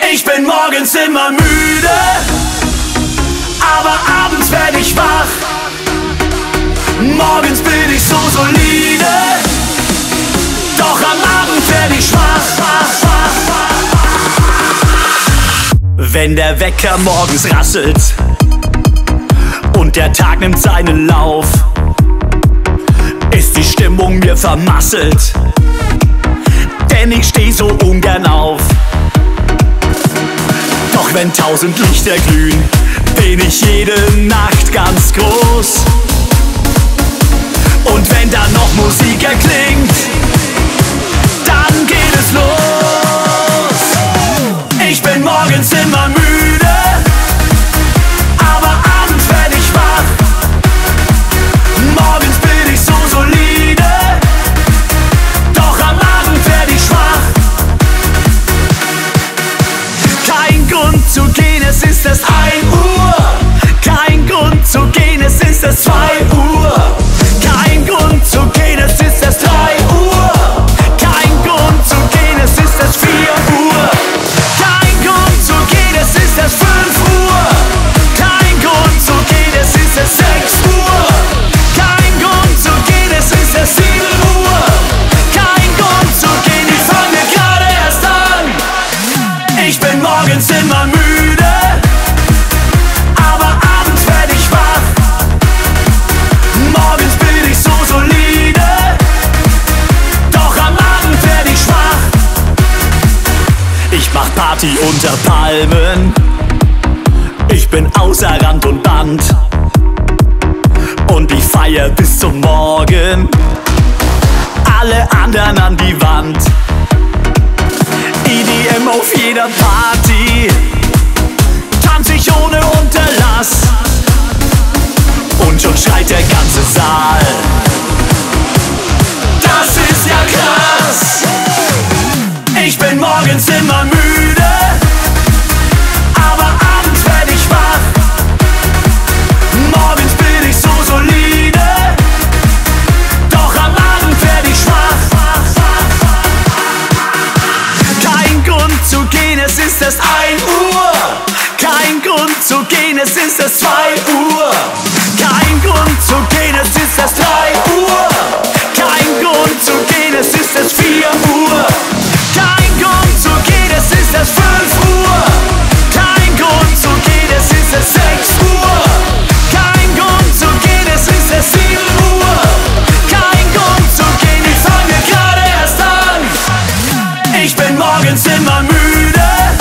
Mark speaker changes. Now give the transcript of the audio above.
Speaker 1: Ich bin morgens immer müde, aber abends werd ich wach. Morgens bin ich so solide, doch am Abend werd ich schwach. Wenn der Wecker morgens rasselt und der Tag nimmt seinen Lauf, ist die Stimmung mir vermasselt, denn ich steh so ungern auf. Doch wenn 1000 Lichter glühen, bin ich jede Nacht ganz groß. Und wenn dann noch Musik erklingt, dann geht es los. Ich bin morgens immer müde, aber abends werd ich wach. Morgens bin ich so solide, doch am Abend werd ich schwach. Kein Grund zu gehen, es ist erst 1 Uhr. Kein Grund zu gehen, es ist erst 2 Uhr. Kein Grund zu gehen, es ist erst 3 Uhr. Kein Grund zu gehen, es ist erst 4 Uhr. Kein Grund zu gehen, es ist erst 5 Uhr. Kein Grund zu gehen, es ist erst 6 Uhr. Kein Grund zu gehen, es ist erst 7 Uhr. Kein Grund zu gehen, ich fange gerade erst an. Ich bin morgens immer müde, aber abends werd ich wach. Morgens bin ich so solide, doch am Abend werd ich schwach. Ich mach Party unter Palmen, ich bin außer Rand und Band, und ich feier bis zum Morgen, alle anderen an die Wand. EDM auf jeder Party, tanz ich ohne Unterlass, und schon schreit der ganze Saal. Das ist ja krass. Ich bin morgens immer müde, aber abends werd ich wach. Morgens bin ich so solide, doch am Abend werd ich schwach. Kein Grund zu gehen, es ist erst 1 Uhr. Kein Grund zu gehen, es ist erst 2 Uhr. Kein Grund zu gehen, es ist erst 3 Uhr. Kein Grund zu gehen, es ist erst 4 Uhr. Kein Grund zu gehen, es ist erst 5 Uhr. Kein Grund zu gehen, es ist erst 6 Uhr. Kein Grund zu gehen, es ist erst 7 Uhr. Kein Grund zu gehen, ich fange gerade erst an. Ich bin morgens immer müde,